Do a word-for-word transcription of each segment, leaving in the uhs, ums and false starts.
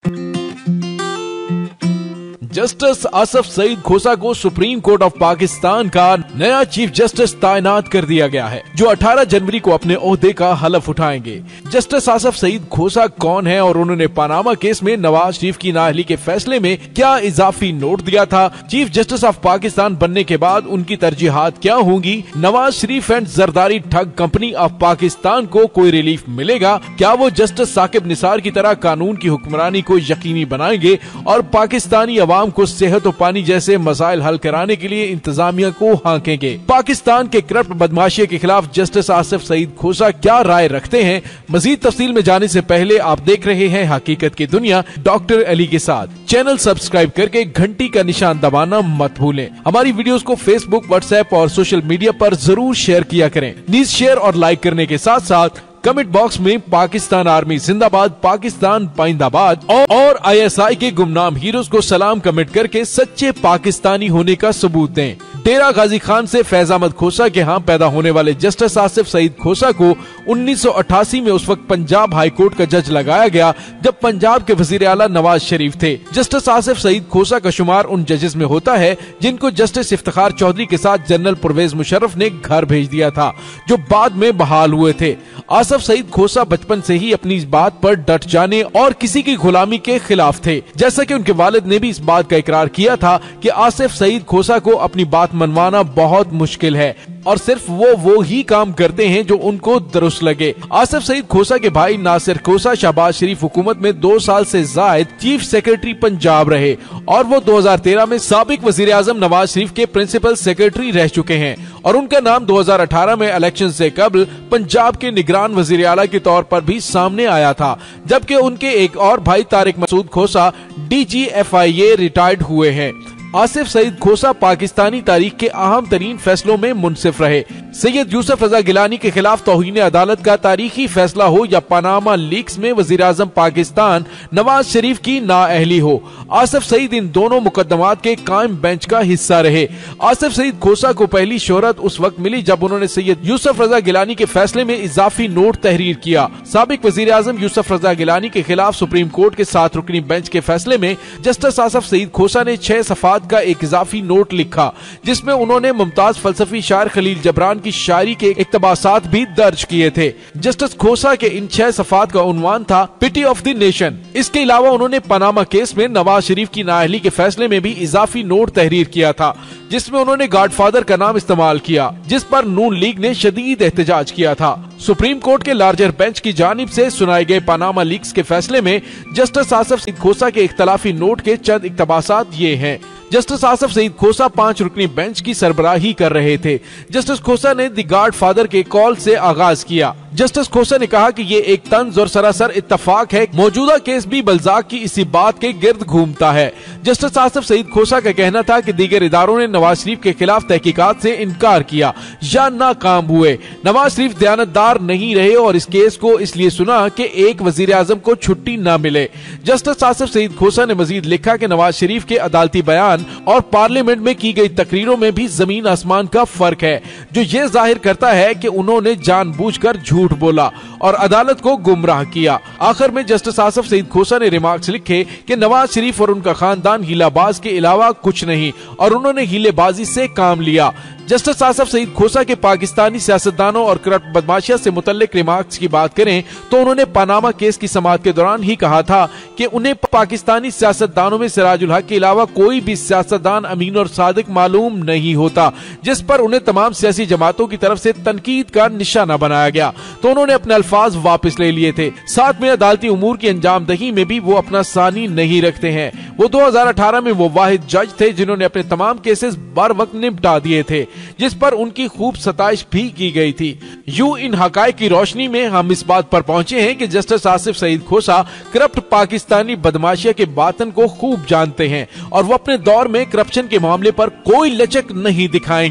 Justice Asif Saeed खोसा को supreme court of Pakistan का नया चीफ जस्टिस तैनात कर दिया गया है, जो अठारह जनवरी को अपने ओहदे का हलफ उठाएंगे। जस्टिस आसिफ सईद खोसा कौन है और उन्होंने पनामा केस में नवाज शरीफ की नाअहली के फैसले में क्या इजाफी नोट दिया था, चीफ जस्टिस ऑफ पाकिस्तान बनने के बाद उनकी तरजीहात क्या होंगी, नवाज शरीफ एंड जरदारी ठग कंपनी ऑफ पाकिस्तान को कोई रिलीफ मिलेगा, क्या वो जस्टिस साकिब निसार की तरह कानून की हुक्मरानी को यकीनी बनाएंगे और पाकिस्तानी अवाम को सेहत और पानी जैसे मसाइल हल कराने के लिए इंतजामिया को हांकेंगे। पाकिस्तान के करप्ट बदमाशी के खिलाफ जस्टिस आसिफ सईद खोसा क्या राय रखते हैं, मजीद तफसील में जाने से पहले आप देख रहे हैं हकीकत की दुनिया डॉक्टर अली के साथ। चैनल सब्सक्राइब करके घंटी का निशान दबाना मत भूलें। हमारी वीडियोस को फेसबुक, व्हाट्सएप और सोशल मीडिया पर जरूर शेयर किया करें। प्लीज शेयर और लाइक करने के साथ साथ कमेंट बॉक्स में पाकिस्तान आर्मी जिंदाबाद, पाकिस्तान पाइंदाबाद और आई एस आई के गुमनाम हीरोज को सलाम कमेंट करके सच्चे पाकिस्तानी होने का सबूत दें। डेरा गाजी खान से फैज अहमद खोसा के यहाँ पैदा होने वाले जस्टिस आसिफ सईद खोसा को उन्नीस सौ अट्ठासी में उस वक्त पंजाब हाई कोर्ट का जज लगाया गया जब पंजाब के वजीर आला नवाज शरीफ थे। जस्टिस आसिफ सईद खोसा का शुमार उन जजेस में होता है जिनको जस्टिस इफ्तिखार चौधरी के साथ जनरल परवेज मुशर्रफ ने घर भेज दिया था, जो बाद में बहाल हुए थे। आसिफ सईद खोसा बचपन से ही अपनी इस बात पर डट जाने और किसी की गुलामी के खिलाफ थे, जैसा कि उनके वालिद ने भी इस बात का इकरार किया था कि आसिफ सईद खोसा को अपनी बात मनवाना बहुत मुश्किल है और सिर्फ वो वो ही काम करते हैं जो उनको दुरुस्त लगे। आसिफ सईद खोसा के भाई नासिर खोसा शहबाज शरीफ हुकूमत में दो साल से जायद चीफ सेक्रेटरी पंजाब रहे और वो दो हजार तेरह में साबिक वजीर आजम नवाज शरीफ के प्रिंसिपल सेक्रेटरी रह चुके हैं और उनका नाम दो हजार अठारह में इलेक्शन से कबल पंजाब के निगरान वजीर आला के तौर पर भी सामने आया था, जबकि उनके एक और भाई Tariq Masood Khosa D G F I A retired हुए हैं। आसिफ सईद खोसा पाकिस्तानी तारीख के अहम तरीन फैसलों में मुनसिफ रहे। सैयद यूसुफ रजा गिलानी के खिलाफ तौहीन अदालत का तारीखी फैसला हो या पनामा लीक्स में वजीर आजम पाकिस्तान नवाज शरीफ की नाअहली हो, आसिफ सईद इन दोनों मुकदमात के कायम बेंच का हिस्सा रहे। आसिफ सईद खोसा को पहली शोहरत उस वक्त मिली जब उन्होंने सैयद यूसुफ रजा गिलानी के फैसले में इजाफी नोट तहरीर किया। साबिक वजीर आजम यूसुफ रजा गिलानी के खिलाफ सुप्रीम कोर्ट के सात रुकनी बेंच के फैसले में जस्टिस आसिफ सईद खोसा ने छह सफात का एक इजाफी नोट लिखा, जिसमें उन्होंने मुमताज फलसफी शायर खलील जबरान की शायरी के इक्तबासात भी दर्ज किए थे। जस्टिस खोसा के इन छह सफात का उन्वान था पिटी ऑफ द नेशन। इसके अलावा उन्होंने पनामा केस में नवाज शरीफ की नाअहली के फैसले में भी इजाफी नोट तहरीर किया था, जिसमें उन्होंने गॉडफादर का नाम इस्तेमाल किया, जिस पर नून लीग ने शदीद एहतजाज किया था। सुप्रीम कोर्ट के लार्जर बेंच की जानिब से सुनाए गए पनामा लीक्स के फैसले में जस्टिस आसिफ सईद खोसा के इख्तलाफी नोट के चंद इक्तबासात ये हैं। जस्टिस आसिफ सईद खोसा पांच रुकनी बेंच की सरबराही कर रहे थे। जस्टिस खोसा ने द गॉडफादर के कॉल से आगाज किया। जस्टिस खोसा ने कहा कि ये एक तंज और सरासर इत्तफाक है, मौजूदा केस भी बलजाक की इसी बात के गिर्द घूमता है। जस्टिस आसिफ सईद खोसा का कहना था कि दीगर इदारों ने नवाज शरीफ के खिलाफ तहकीकात से इनकार किया या नाकाम हुए। नवाज शरीफ दयानतदार नहीं रहे और इस केस को इसलिए सुना कि एक वजीर आजम को छुट्टी न मिले। जस्टिस आसिफ सईद खोसा ने मजीद लिखा कि नवाज शरीफ के अदालती बयान और पार्लियामेंट में की गई तकरीरों में भी जमीन आसमान का फर्क है, जो ये जाहिर करता है कि उन्होंने जानबूझकर झूठ बोला और अदालत को गुमराह किया। आखिर में जस्टिस आसिफ सईद खोसा ने रिमार्क्स लिखे कि नवाज शरीफ और उनका खानदान हीलाबाज के अलावा कुछ नहीं और उन्होंने हीलेबाजी से काम लिया। जस्टिस आसिफ सईद खोसा के पाकिस्तानी सियासतदानों और करप्ट बदमाशिया से मुतल्लिक रिमार्क्स की बात करें तो उन्होंने पनामा केस की समाअत के दौरान ही कहा था कि उन्हें पाकिस्तानी सियासतदानों में सिराजुल हक के अलावा कोई भी सियासतदान अमीन और सादिक मालूम नहीं होता, जिस पर उन्हें तमाम सियासी जमातों की तरफ से तनकीद का निशाना बनाया गया, तो उन्होंने अपने अल्फाज वापस ले लिए थे। साथ में अदालती उमूर की अंजाम दही में भी वो अपना सानी नहीं रखते हैं। वो दो हजार अठारह में वो वाहिद जज थे जिन्होंने अपने तमाम केसेस बर वक्त निपटा दिए थे, जिस पर उनकी खूब सताइश भी की गई थी। यूं इन हकायक की रोशनी में हम इस बात पर पहुंचे हैं कि जस्टिस आसिफ सईद खोसा करप्ट पाकिस्तानी बदमाशिया के बातन को खूब जानते हैं और वो अपने दौर में करप्शन के मामले पर कोई लचक नहीं दिखाएंगे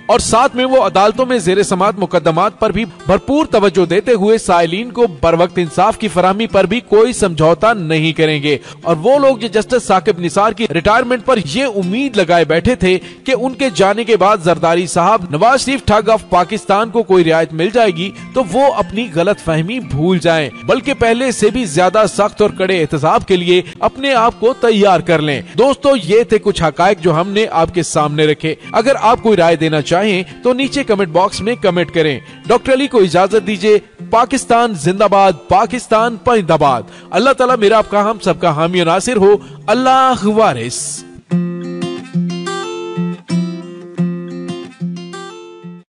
और साथ में वो अदालतों में जेर समात मुकदमात पर भी भरपूर तवज्जो देते हुए साइलिन को बर वक्त इंसाफ की फराहमी पर भी कोई समझौता नहीं करेंगे। और वो लोग जो जस्टिस साकिब निसार की रिटायरमेंट पर ये उम्मीद लगाए बैठे थे कि उनके जाने के बाद जरदारी साहब नवाज शरीफ ठग ऑफ पाकिस्तान को कोई रियायत मिल जाएगी, तो वो अपनी गलत फहमी भूल जाएं, बल्कि पहले से भी ज्यादा सख्त और कड़े एहतसाब के लिए अपने आप को तैयार कर लें। दोस्तों, ये थे कुछ हकायक जो हमने आपके सामने रखे। अगर आप कोई राय देना चाहें तो नीचे कमेंट बॉक्स में कमेंट करें। डॉक्टर अली को इजाजत दीजिए। पाकिस्तान जिंदाबाद, पाकिस्तान पाइंदाबाद। अल्लाह ताला मेरा आपका हम सबका हामी और नासिर हो। अल्लाह वारिस।